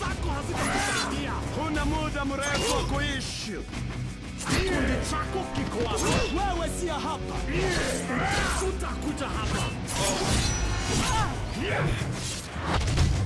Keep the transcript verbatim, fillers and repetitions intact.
zako hazitakusaidia. Huna muda mrefu wa kuishi. Kikundi chako kiko hapa. Wewe si hapa. Utakuja hapa.